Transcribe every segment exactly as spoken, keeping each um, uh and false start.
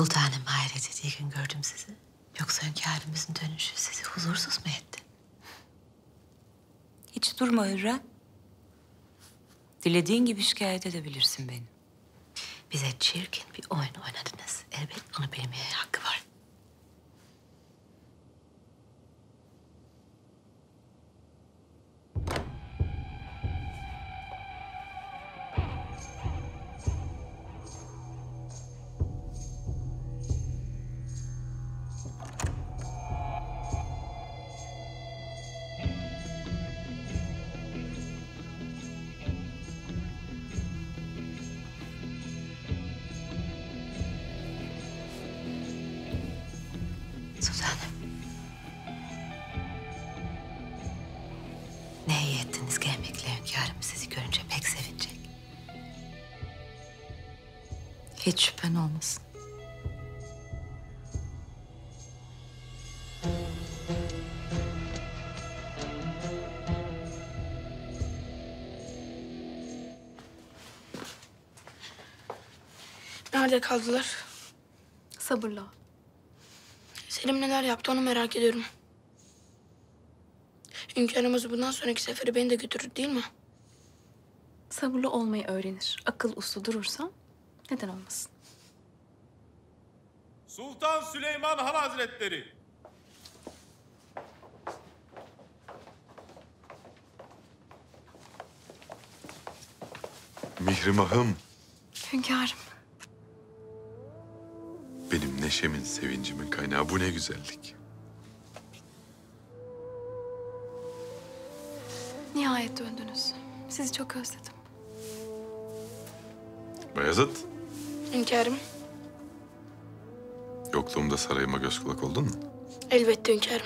Sultanım hayret ettiği gün gördüm sizi. Yoksa hünkârımızın dönüşü sizi huzursuz mu etti? Hiç durma Hürrem. Dilediğin gibi şikayet edebilirsin beni. Bize çirkin bir oyun oynadınız. Elbet bunu bilmeye hakkı var. Sultanım. Ne iyi ettiniz gelmekle, hünkârım sizi görünce pek sevinecek. Hiç şüphen olmasın. Nerede kaldılar? Sabırla. Selim neler yaptı onu merak ediyorum. Hünkârımız bundan sonraki sefere beni de götürür değil mi? Sabırlı olmayı öğrenir. Akıl uslu durursan neden olmasın? Sultan Süleyman Han Hazretleri. Mihrimah'ım, Hünkârım. benim neşemin, sevincimin kaynağı. Bu ne güzellik. Nihayet döndünüz. Sizi çok özledim. Bayezid, Hünkârım. yokluğumda sarayıma göz kulak oldun mu? Elbette hünkârım.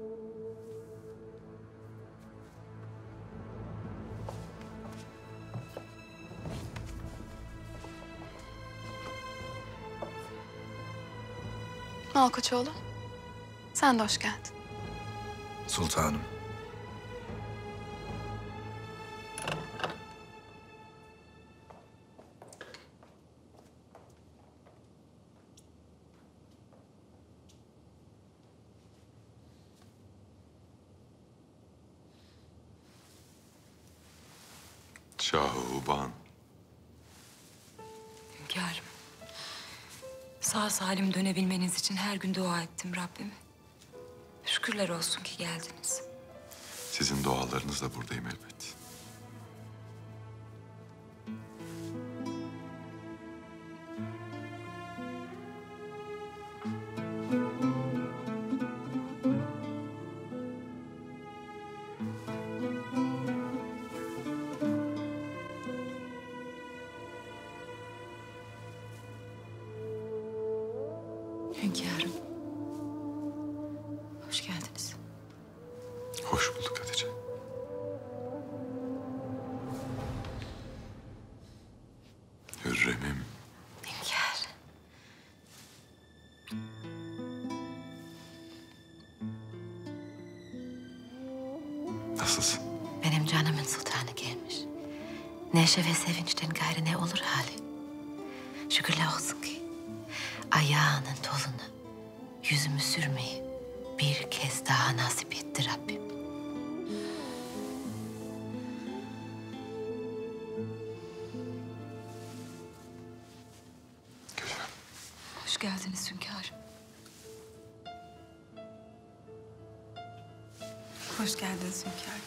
Malkoçoğlu, sen de hoş geldin. Sultanım. Şahuban. Hünkârım. Sağ salim dönebilmeniz için her gün dua ettim Rabbime. Şükürler olsun ki geldiniz. Sizin dualarınızla buradayım elbet. Hünkârım. Hoş geldiniz. Hoş bulduk Hatice. Hürrem'im. Hünkâr. Nasılsın? Benim canımın sultanı gelmiş. Neşe ve sevinçten gayrı ne olur hali. Şükürler olsun ki ayağının tozunu yüzümü sürmeyi bir kez daha nasip etti Rabbim. Güzel. Hoş geldiniz hünkârım. Hoş geldiniz hünkârım.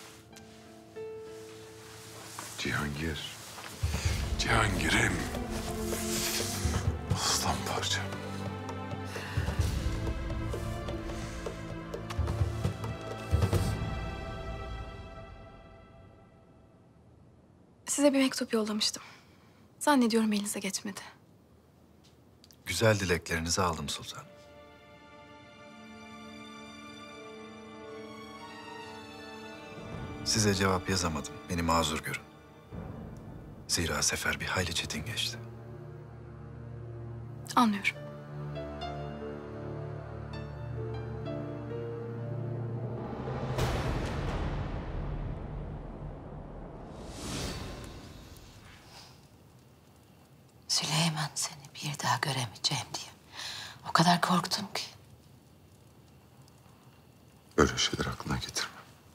Cihangir. Cihangir'im. Aslan parçam. Size bir mektup yollamıştım. Zannediyorum elinize geçmedi. Güzel dileklerinizi aldım sultanım. Size cevap yazamadım. Beni mazur görün. Zira sefer bir hayli çetin geçti. Anlıyorum. Süleyman seni bir daha göremeyeceğim diye O kadar korktum ki. Öyle şeyler aklına getirme.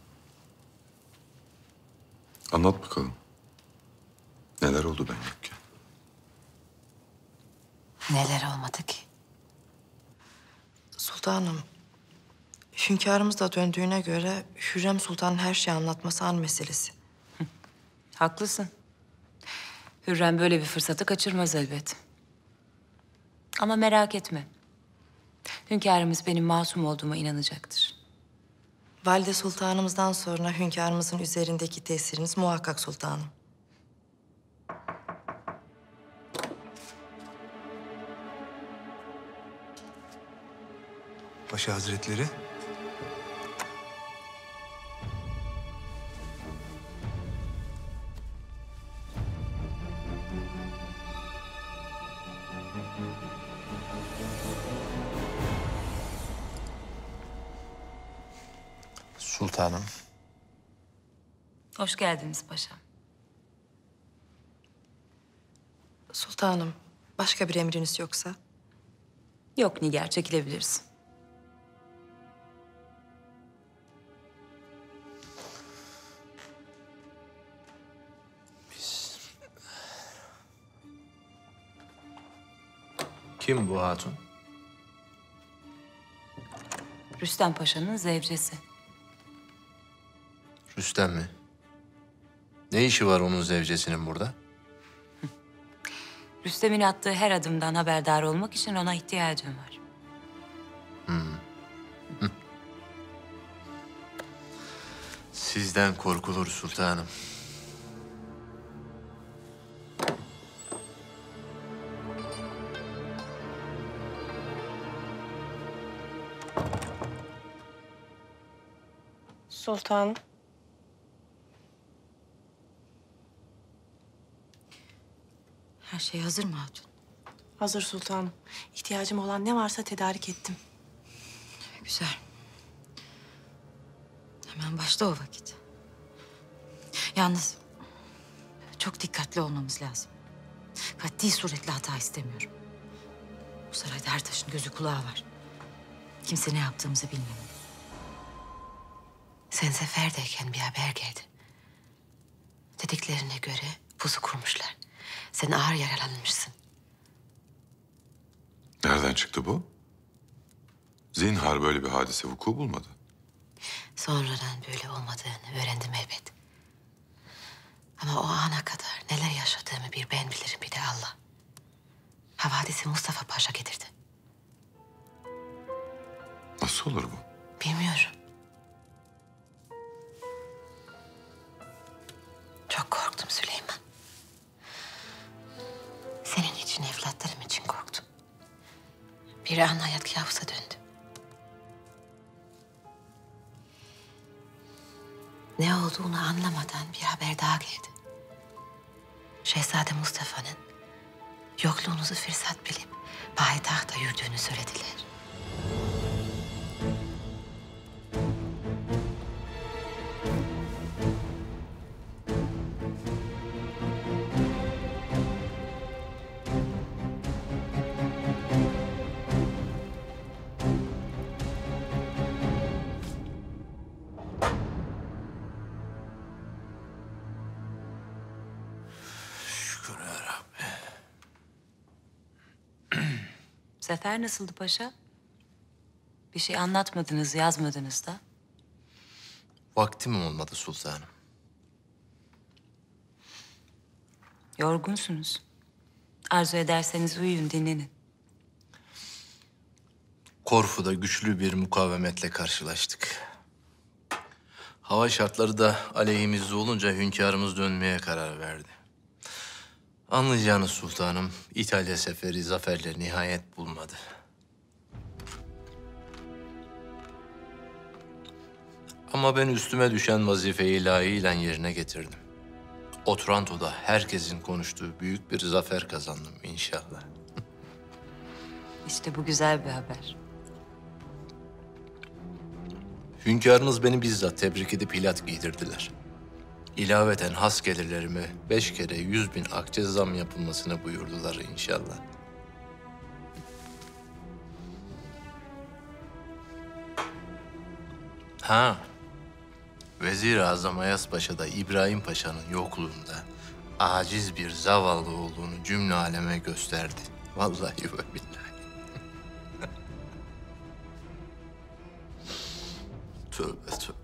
Anlat bakalım. Neler oldu ben yokken? Neler olmadı ki? Sultanım, hünkârımız da döndüğüne göre Hürrem Sultan'ın her şeyi anlatması an meselesi. Haklısın. Hürrem böyle bir fırsatı kaçırmaz elbet. Ama merak etme. Hünkârımız benim masum olduğuma inanacaktır. Valide Sultanımızdan sonra hünkârımızın üzerindeki tesiriniz muhakkak sultanım. Paşa Hazretleri. Sultanım. Hoş geldiniz paşam. Sultanım, başka bir emriniz yoksa? Yok Nigar, çekilebiliriz. Kim bu hatun? Rüstem Paşa'nın zevcesi. Rüstem mi? Ne işi var onun zevcesinin burada? Rüstem'in attığı her adımdan haberdar olmak için ona ihtiyacım var. Sizden korkulur sultanım. Sultanım. Her şey hazır mı hatun? Hazır sultanım. İhtiyacım olan ne varsa tedarik ettim. Güzel. Hemen başla o vakit. Yalnız çok dikkatli olmamız lazım. Kat'i suretle hata istemiyorum. Bu sarayda her taşın gözü kulağı var. Kimse ne yaptığımızı bilmiyor. Sen seferdeyken bir haber geldi. Dediklerine göre pusu kurmuşlar. Sen ağır yaralanmışsın. Nereden çıktı bu? Zinhar böyle bir hadise vuku bulmadı. Sonradan böyle olmadığını öğrendim elbet. Ama o ana kadar neler yaşadığımı bir ben bilirim bir de Allah. Havadisi Mustafa Paşa getirdi. Nasıl olur bu? Bilmiyorum. Çok korktum Süleyman. Senin için, evlatlarım için korktum. Bir an hayat kabusa döndü. Ne olduğunu anlamadan bir haber daha geldi. Şehzade Mustafa'nın yokluğunuzu fırsat bilip payitahta yürüdüğünü söylediler. Şükür ya Rabbi. Sefer nasıldı paşa? Bir şey anlatmadınız, yazmadınız da. Vaktim olmadı sultanım. Yorgunsunuz. Arzu ederseniz uyuyun, dinlenin. Korfu'da güçlü bir mukavemetle karşılaştık. Hava şartları da aleyhimizde olunca hünkârımız dönmeye karar verdi. Anlayacağınız sultanım, İtalya seferi zaferle nihayet bulmadı. Ama ben üstüme düşen vazifeyi layığıyla yerine getirdim. Otranto'da herkesin konuştuğu büyük bir zafer kazandım inşallah. İşte bu güzel bir haber. Hünkârınız beni bizzat tebrik edip hilat giydirdiler. İlaveten has gelirlerime beş kere yüz bin akçe zam yapılmasını buyurdular inşallah. Ha. Vezir-i Azam Ayas Paşa da İbrahim Paşa'nın yokluğunda aciz bir zavallı olduğunu cümle aleme gösterdi. Vallahi ve billahi. Tövbe tövbe.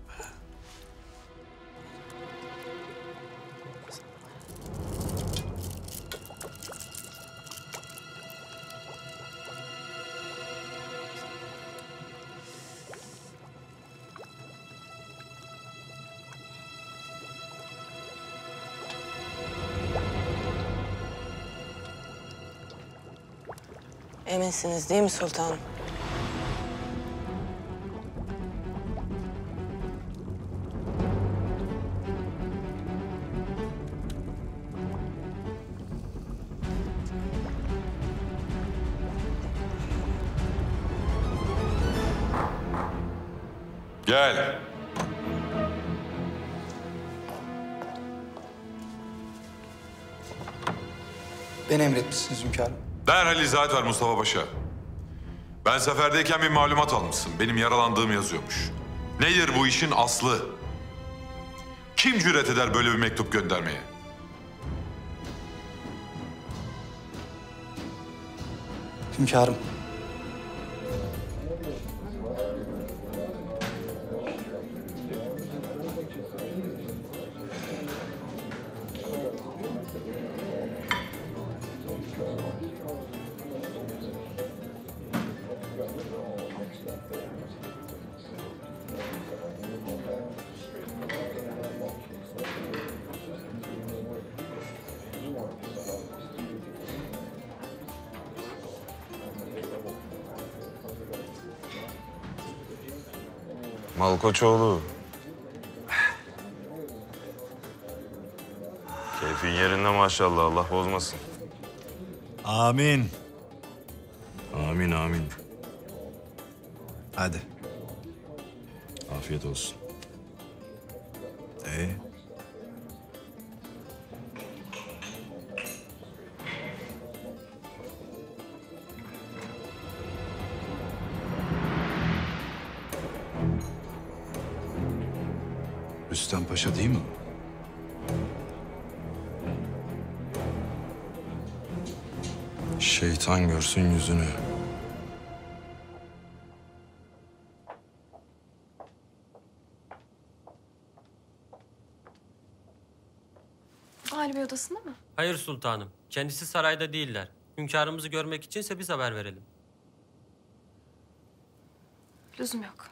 Eminsiniz değil mi sultanım? Gel. Beni emretmişsiniz hünkârım. Derhal izahat ver Mustafa Paşa. Ben seferdeyken bir malumat almışsın. Benim yaralandığım yazıyormuş. Nedir bu işin aslı? Kim cüret eder böyle bir mektup göndermeye? Hünkârım. Malkoçoğlu. Keyfin yerinde maşallah. Allah bozmasın. Amin. Amin amin. Hadi. Afiyet olsun. Ee? Rüstem Paşa değil mi? Şeytan görsün yüzünü. Ali Bey odasında mı? Hayır sultanım. Kendisi sarayda değiller. Hünkârımızı görmek içinse biz haber verelim. Lüzum yok.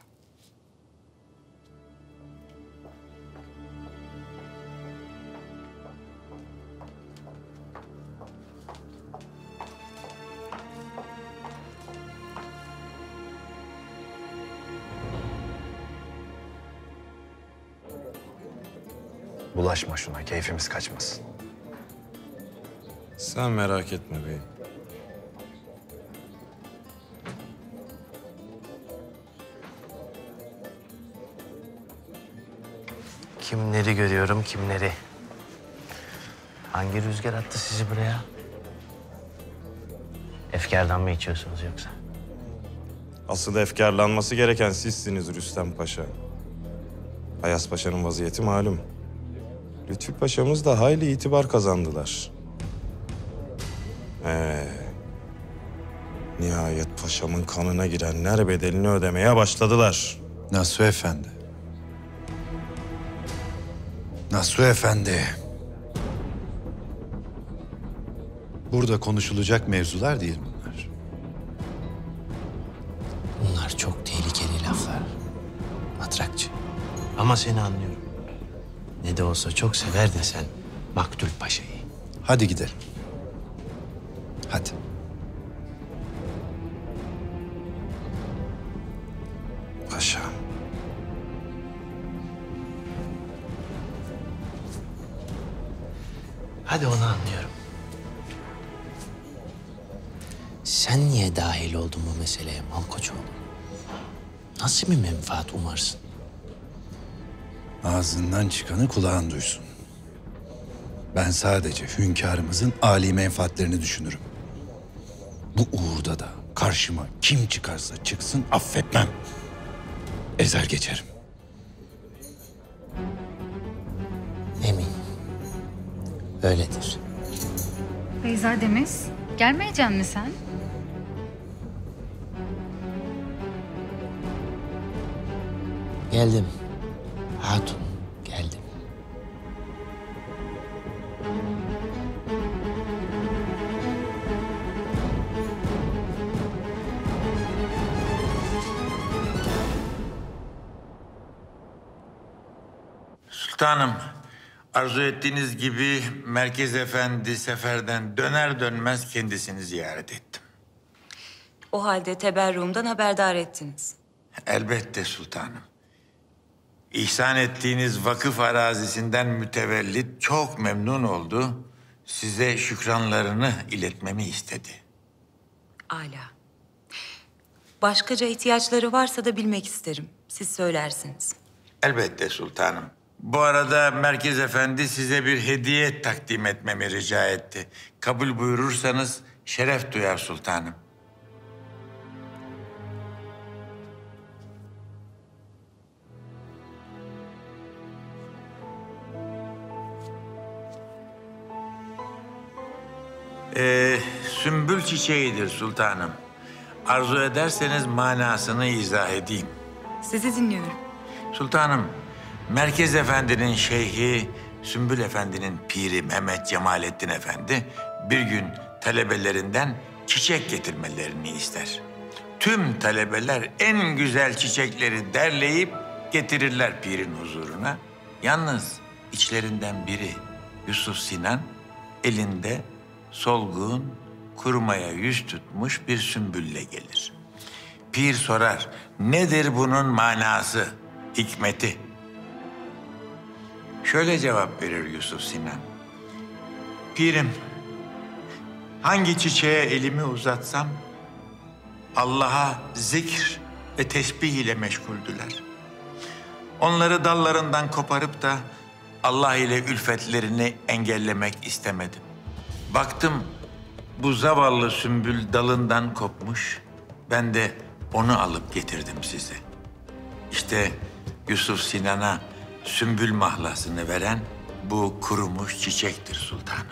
Bulaşma şuna, keyfimiz kaçmasın. Sen merak etme beyim. Kimleri görüyorum, kimleri? Hangi rüzgar attı sizi buraya? Efkardan mı içiyorsunuz yoksa? Asıl efkarlanması gereken sizsiniz Rüstem Paşa. Ayas Paşa'nın vaziyeti malum. Lütfü Paşa'mız da hayli itibar kazandılar. Ee, nihayet paşamın kanına girenler bedelini ödemeye başladılar. Nasuh Efendi. Nasuh Efendi. Burada konuşulacak mevzular değil bunlar. Bunlar çok tehlikeli laflar. Matrakçı. Ama seni anlıyorum. Ne de olsa çok severdin sen Maktul Paşa'yı. Hadi gidelim. Hadi. Paşam. Hadi onu anlıyorum. Sen niye dahil oldun bu meseleye Malkoçoğlu? Nasıl bir menfaat umarsın? Ağzından çıkanı kulağın duysun. Ben sadece hünkârımızın âli menfaatlerini düşünürüm. Bu uğurda da karşıma kim çıkarsa çıksın affetmem. Ezer geçerim. Öyledir. Beyzademiz, gelmeyeceksin mi sen? Geldim. Hatun, geldim. Sultanım, arzu ettiğiniz gibi Merkez Efendi seferden döner dönmez kendisini ziyaret ettim. O halde teberruğumdan haberdar ettiniz. Elbette sultanım. İhsan ettiğiniz vakıf arazisinden mütevellit çok memnun oldu. Size şükranlarını iletmemi istedi. Âlâ. Başkaca ihtiyaçları varsa da bilmek isterim. Siz söylersiniz. Elbette sultanım. Bu arada Merkez Efendi size bir hediye takdim etmemi rica etti. Kabul buyurursanız şeref duyar sultanım. Ee, sümbül çiçeğidir sultanım. Arzu ederseniz manasını izah edeyim. Sizi dinliyorum. Sultanım, Merkez Efendi'nin şeyhi, Sümbül Efendi'nin piri Mehmet Cemalettin Efendi bir gün talebelerinden çiçek getirmelerini ister. Tüm talebeler en güzel çiçekleri derleyip getirirler pirin huzuruna. Yalnız içlerinden biri Yusuf Sinan elinde solgun, kurumaya yüz tutmuş bir sümbülle gelir. Pir sorar, nedir bunun manası, hikmeti? Şöyle cevap verir Yusuf Sinan. Pirim, hangi çiçeğe elimi uzatsam Allah'a zikr ve tesbih ile meşguldüler. Onları dallarından koparıp da Allah ile ülfetlerini engellemek istemedim. Baktım bu zavallı sümbül dalından kopmuş. Ben de onu alıp getirdim size. İşte Yusuf Sinan'a sümbül mahlasını veren bu kurumuş çiçektir sultanım.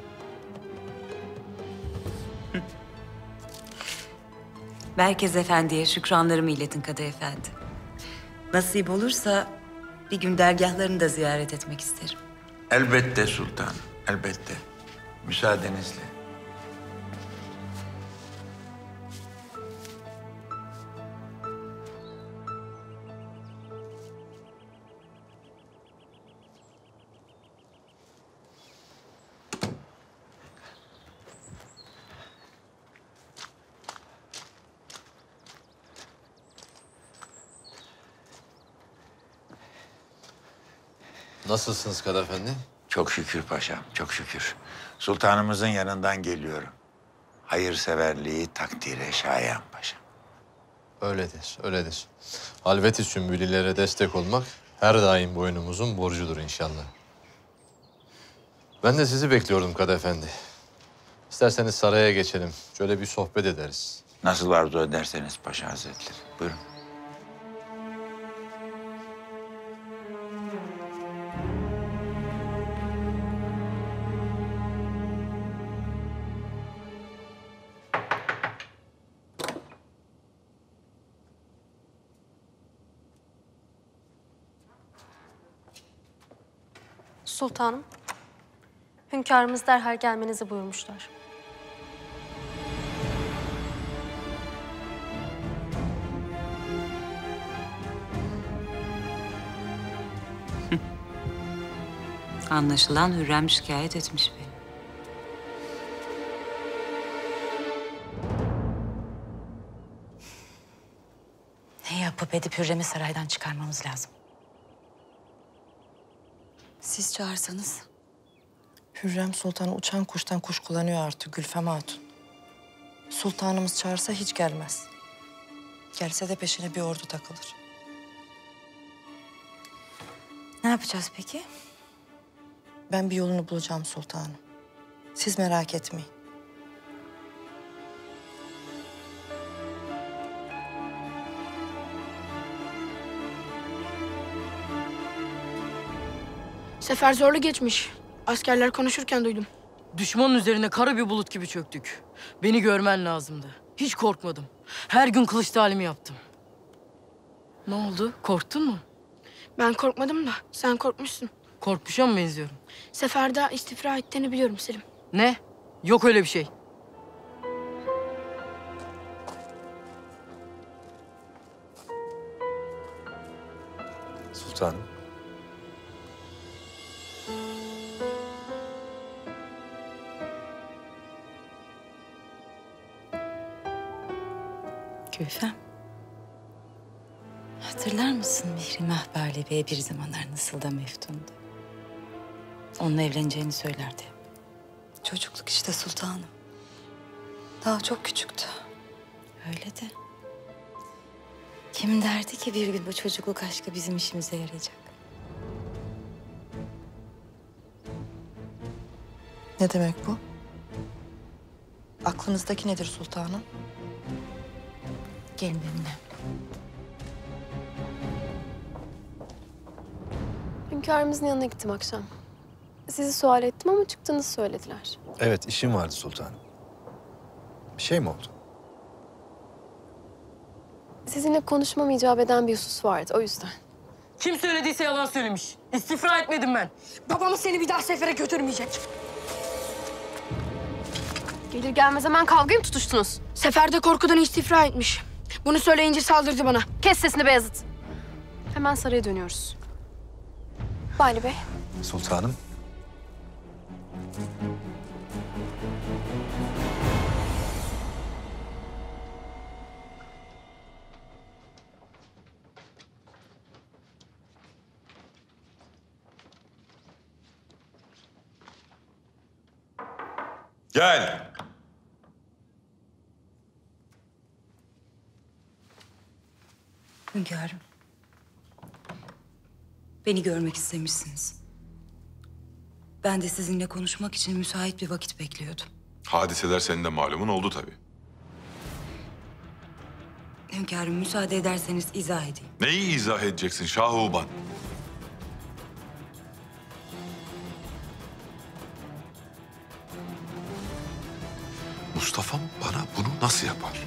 Merkez Efendi'ye şükranlarımı iletin Kadı Efendi. Nasip olursa bir gün dergahlarını da ziyaret etmek isterim. Elbette sultanım, elbette. Müsaadenizle. Nasılsınız Kadı Efendi? Çok şükür paşam, çok şükür. Sultanımızın yanından geliyorum. Hayırseverliği takdire şayan paşam. Öyledir, öyledir. Halveti sümbülilere destek olmak her daim boynumuzun borcudur inşallah. Ben de sizi bekliyordum Kadı Efendi. İsterseniz saraya geçelim. Şöyle bir sohbet ederiz. Nasıl arzu ederseniz Paşa Hazretleri. Buyurun. Sultanım, hünkârımız derhal gelmenizi buyurmuşlar. Anlaşılan Hürrem şikayet etmiş beni. Ne yapıp edip Hürrem'i saraydan çıkarmamız lazım. Siz çağırsanız. Hürrem Sultan uçan kuştan kuş kullanıyor artık Gülfem Hatun. Sultanımız çağırsa hiç gelmez. Gelse de peşine bir ordu takılır. Ne yapacağız peki? Ben bir yolunu bulacağım sultanım. Siz merak etmeyin. Sefer zorlu geçmiş. Askerler konuşurken duydum. Düşmanın üzerine kara bir bulut gibi çöktük. Beni görmen lazımdı. Hiç korkmadım. Her gün kılıç talimi yaptım. Ne oldu? Korktun mu? Ben korkmadım da sen korkmuşsun. Korkmuşa mı benziyorum? Seferde istifra ettiğini biliyorum Selim. Ne? Yok öyle bir şey. Sultanım. Gülfem. Hatırlar mısın Mihrimah Bali Bey bir zamanlar nasıl da meftundu? Onunla evleneceğini söylerdi. Çocukluk işte sultanım. Daha çok küçüktü. Öyle de. Kim derdi ki bir gün bu çocukluk aşkı bizim işimize yarayacak? Ne demek bu? Aklınızdaki nedir sultanım? Gelin benimle. Hünkârımızın yanına gittim akşam. Sizi sual ettim ama çıktığınızı söylediler. Evet, işim vardı sultanım. Bir şey mi oldu? Sizinle konuşmam icap eden bir husus vardı, o yüzden. Kim söylediyse yalan söylemiş. İstifra etmedim ben. Babamız seni bir daha sefere götürmeyecek. Gelir gelmez hemen kavgaya mı tutuştunuz? Seferde korkudan istifra etmiş. Bunu söyleyince saldırdı bana. Kes sesini Beyazıt. Hemen saraya dönüyoruz. Bali Bey. Sultanım. Gel. Hünkârım. Beni görmek istemişsiniz. Ben de sizinle konuşmak için müsait bir vakit bekliyordum. Hadiseler senin de malumun oldu tabii. Hünkârım müsaade ederseniz izah edeyim. Neyi izah edeceksin Şah-ı Mustafa'm bana bunu nasıl yapar?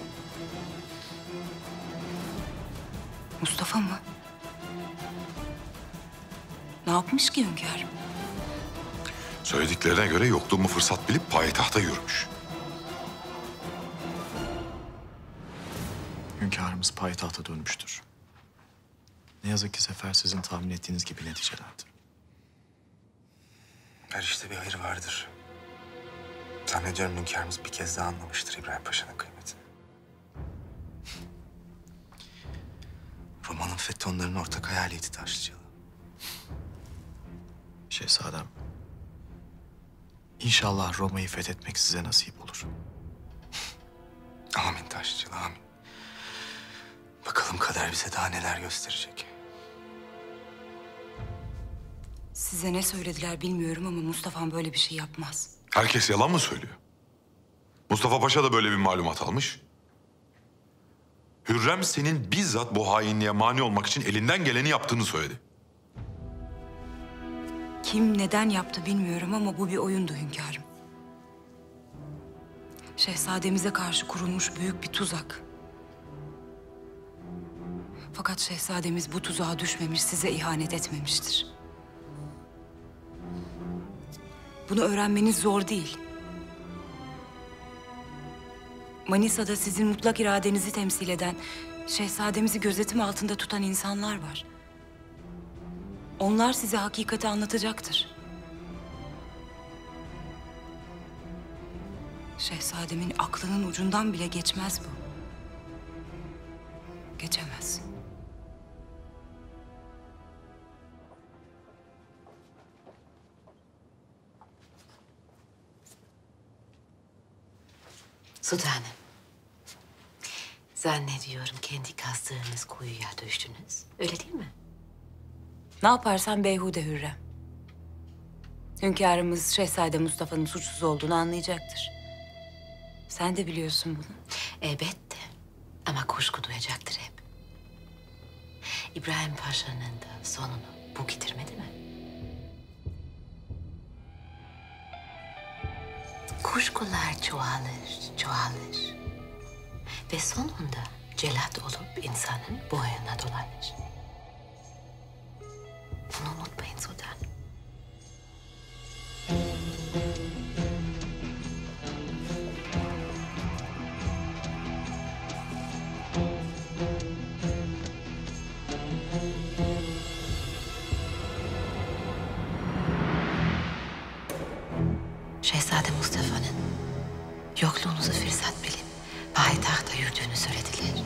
Mustafa mı? Ne yapmış ki hünkârım? Söylediklerine göre yokluğumu fırsat bilip payitahta yürümüş. Hünkârımız payitahta dönmüştür. Ne yazık ki sefer sizin tahmin ettiğiniz gibi neticelerdi. Her işte bir hayır vardır. Zannediyorum hünkârımız bir kez daha anlamıştır İbrahim Paşa'nın kıymetini. Roma'nın fethi onların ortak hayaliydi Taşlıcalı. Şehzadem, İnşallah Roma'yı fethetmek size nasip olur. Amin Taşlıcalı, amin. Bakalım kader bize daha neler gösterecek. Size ne söylediler bilmiyorum ama Mustafa'm böyle bir şey yapmaz. Herkes yalan mı söylüyor? Mustafa Paşa da böyle bir malumat almış. Hürrem senin bizzat bu hainliğe mani olmak için elinden geleni yaptığını söyledi. Kim neden yaptı bilmiyorum ama bu bir oyundu hünkârım. Şehzademize karşı kurulmuş büyük bir tuzak. Fakat şehzademiz bu tuzağa düşmemiş, size ihanet etmemiştir. Bunu öğrenmeniz zor değil. Manisa'da sizin mutlak iradenizi temsil eden, şehzademizi gözetim altında tutan insanlar var. Onlar size hakikati anlatacaktır. Şehzademin aklının ucundan bile geçmez bu. Geçemez. Sultanım. Zannediyorum kendi kazdığınız kuyuya düştünüz. Öyle değil mi? Ne yaparsan beyhude Hürrem. Hünkârımız Şehzade Mustafa'nın suçsuz olduğunu anlayacaktır. Sen de biliyorsun bunu. Elbette. Ama kuşku duyacaktır hep. İbrahim Paşa'nın da sonunu bu getirmedi mi? kuşkular çoğalır, çoğalır. Ve sonunda celat olup insanın boynuna dolanır. Bunu unutmayın sultanım. Şehzade Mustafa'nın yokluğunuzu fırsat bilip payitahta yürüdüğünü söylediler.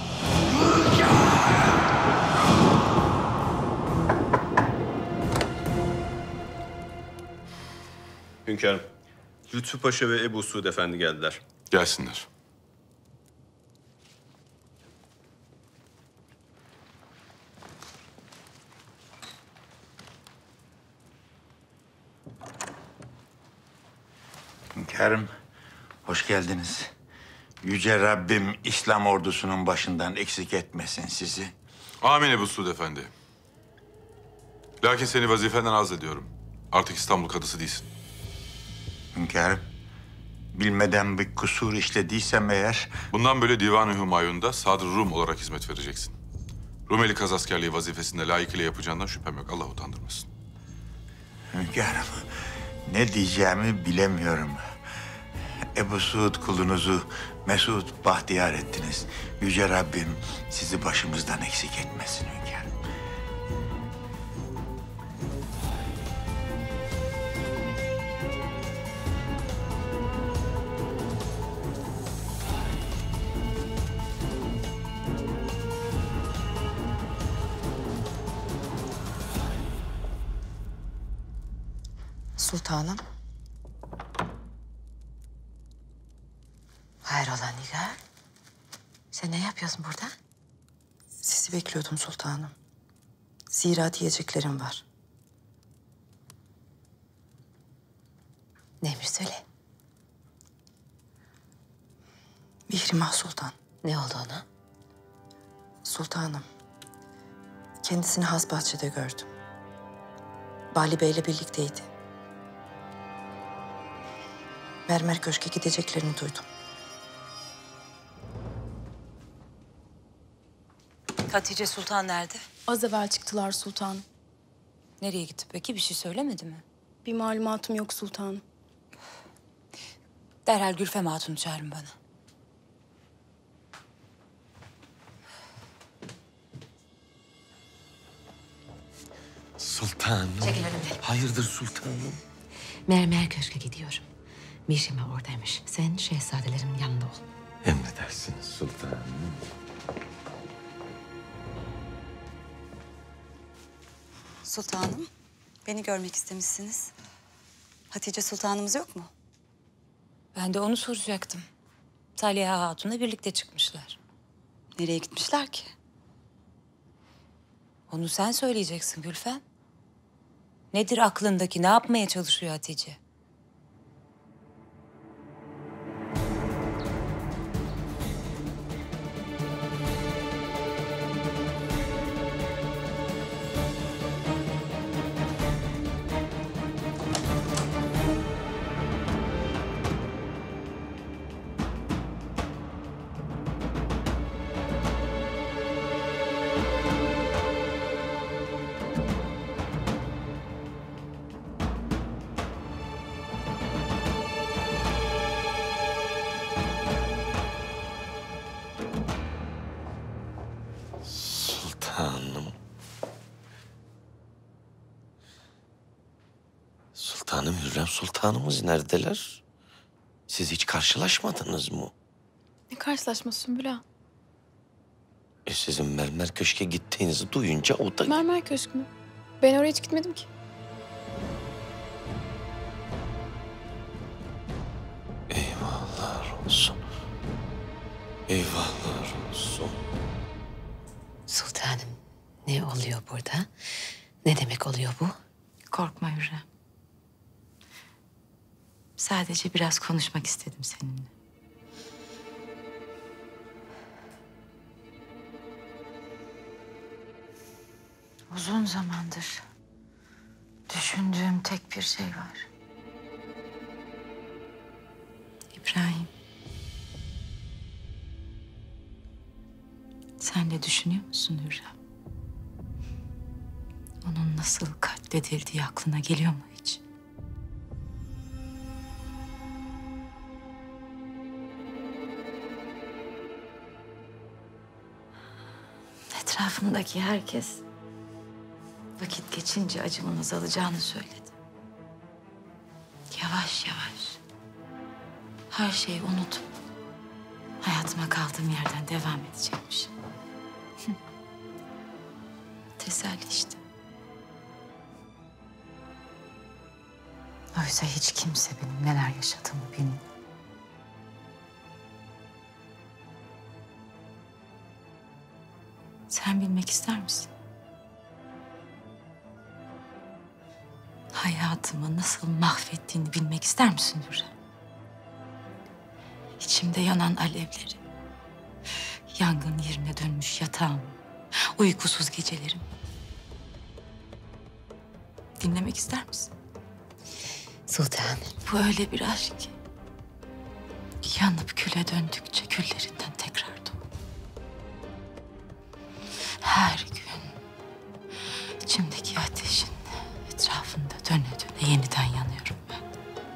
Hünkârım, Lütfü Paşa ve Ebu Suud Efendi geldiler. Gelsinler. Hünkârım, hoş geldiniz. Yüce Rabbim İslam ordusunun başından eksik etmesin sizi. Amin Ebu Suud Efendi. Lakin seni vazifenden azlediyorum. Artık İstanbul kadısı değilsin. Hünkârım, bilmeden bir kusur işlediysem eğer... Bundan böyle Divan-ı Hümayun'da Sadr Rum olarak hizmet vereceksin. Rumeli kazaskerliği vazifesinde layıkıyla yapacağından şüphem yok. Allah utandırmasın. Hünkârım, ne diyeceğimi bilemiyorum. Ebu Suud kulunuzu mesut bahtiyar ettiniz. Yüce Rabbim sizi başımızdan eksik etmesin hünkârım. Sultanım. Hayrola Nigar? Sen ne yapıyorsun burada? Sizi bekliyordum sultanım. Zira diyeceklerim var. Neymiş söyle. Mihrimah Sultan. Ne oldu ona? Sultanım. Kendisini Hasbahçe'de gördüm. Bali Bey'le birlikteydi. Mermer Köşk'e gideceklerini duydum. Hatice Sultan nerede? Az evvel çıktılar sultanım. Nereye gitti peki? Bir şey söylemedi mi? Bir malumatım yok sultanım. Derhal Gülfem Hatun'u çağırın bana. Sultanım. Çekil önümden. Hayırdır sultanım? Mermer Köşk'e gidiyorum. Mişime oradaymış. Sen şehzadelerimin yanında ol. Emredersiniz sultanım. Sultanım, beni görmek istemişsiniz. Hatice Sultanımız yok mu? Ben de onu soracaktım. Saliha Hatun'la birlikte çıkmışlar. Nereye gitmişler ki? Onu sen söyleyeceksin Gülfem. Nedir aklındaki, ne yapmaya çalışıyor Hatice? Sultanım. Sultanım, Hürrem Sultanımız neredeler? Siz hiç karşılaşmadınız mı? Ne karşılaşması Sümbül Ağa? E sizin Mermer Köşk'e gittiğinizi duyunca o da... Mermer Köşkü mü? Ben oraya hiç gitmedim ki. Eyvahlar olsun. Eyvahlar olsun. Sultanım, ne oluyor burada? Ne demek oluyor bu? Korkma Hürrem. Sadece biraz konuşmak istedim seninle. Uzun zamandır düşündüğüm tek bir şey var. İbrahim. Sen de düşünüyor musun Hürrem? Onun nasıl katledildiği aklına geliyor mu hiç? Etrafımdaki herkes vakit geçince acımın azalacağını söyledi. Yavaş yavaş her şeyi unutup hayatıma kaldığım yerden devam edecekmişim. Teselli işte. Oysa hiç kimse benim neler yaşadığımı bilmiyor. Sen bilmek ister misin? Hayatımı nasıl mahvettiğini bilmek ister misin Hürrem? İçimde yanan alevleri, yangın yerine dönmüş yatağım, uykusuz gecelerim. Dinlemek ister misin? Sultanım. Bu öyle bir aşk ki yanıp küle döndükçe küllerinden tekrar doğar. Her gün içimdeki ateşin etrafında döne döne yeniden yanıyorum ben.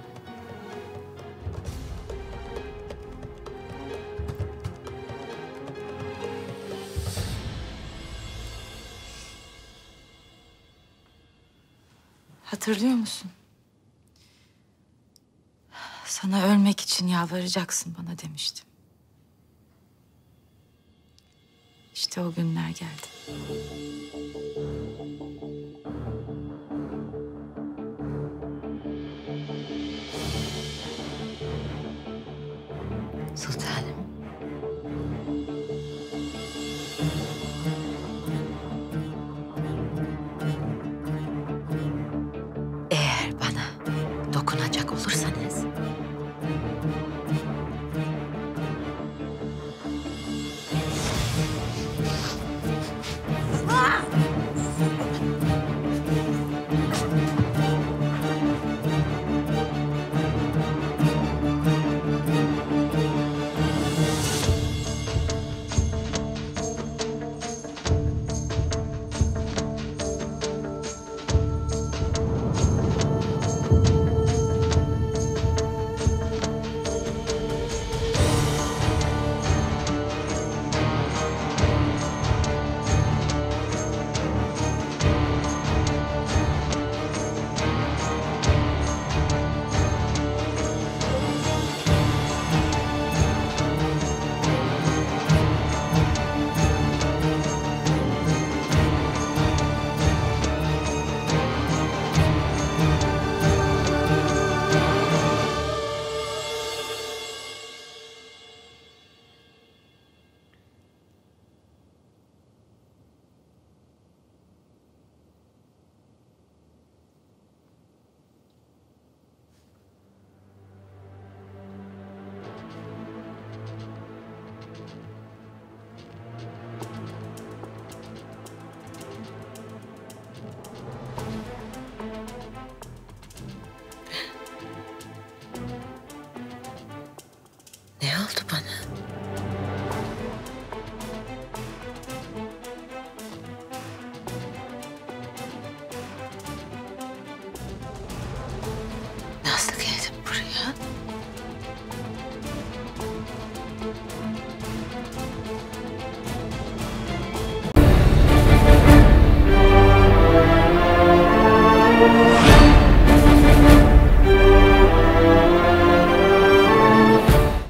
Hatırlıyor musun? Sana ölmek için yalvaracaksın bana demiştim. İşte o günler geldi. Sultanım. Eğer bana dokunacak olursanız ne oldu bana?